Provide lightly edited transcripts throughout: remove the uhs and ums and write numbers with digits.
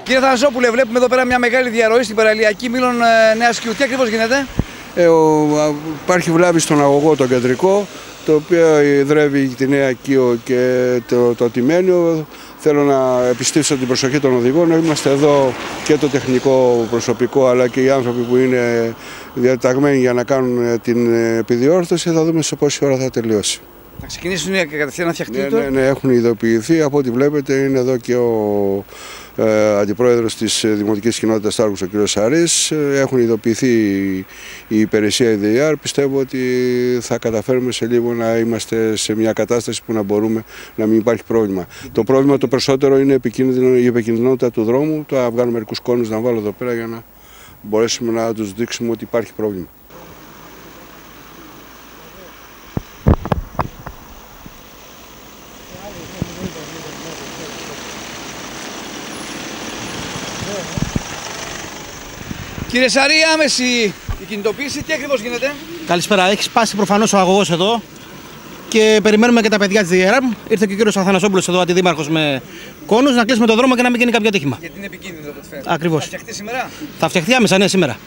Κύριε Θανασόπουλε, βλέπουμε εδώ πέρα μια μεγάλη διαρροή στην παραλιακή Μήλων Νέας Κιού. Τι ακριβώς γίνεται? Υπάρχει βλάβη στον αγωγό τον κεντρικό, το οποίο ιδρεύει τη Νέα Κίο και το Τιμένιο. Θέλω να επιστήσω την προσοχή των οδηγών. Είμαστε εδώ και το τεχνικό προσωπικό, αλλά και οι άνθρωποι που είναι διαταγμένοι για να κάνουν την επιδιόρθωση. Θα δούμε σε πόση ώρα θα τελειώσει. Θα ξεκινήσουν κατευθείαν να φτιαχτεί το. Ναι, έχουν ειδοποιηθεί. Από ό,τι βλέπετε είναι εδώ και ο αντιπρόεδρος της Δημοτικής Κοινότητας Άργους, ο κ. Σαρής. Έχουν ειδοποιηθεί η υπηρεσία EDR. Πιστεύω ότι θα καταφέρουμε σε λίγο να είμαστε σε μια κατάσταση που να μπορούμε να μην υπάρχει πρόβλημα. Το πρόβλημα το περισσότερο είναι η επικινδυνότητα του δρόμου. Θα βγάλω μερικούς κόνους να βάλω εδώ πέρα για να μπορέσουμε να τους δείξουμε ότι υπάρχει πρόβλημα. Κύριε Σαρή, άμεση η κινητοποίηση, τι ακριβώς γίνεται? Καλησπέρα. Έχει σπάσει προφανώς ο αγωγός εδώ και περιμένουμε και τα παιδιά της DRM. Ήρθε και ο κύριος Αθανασόπουλος εδώ, αντιδήμαρχος, με κόνους, να κλείσουμε το δρόμο και να μην γίνει κάποιο ατύχημα. Γιατί είναι επικίνδυνο το φαίνεται. Ακριβώς. Θα φτιαχτεί σήμερα? Θα φτιαχτεί άμεσα, ναι, σήμερα.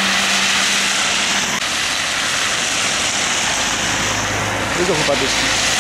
Δεν το έχω πατήσει.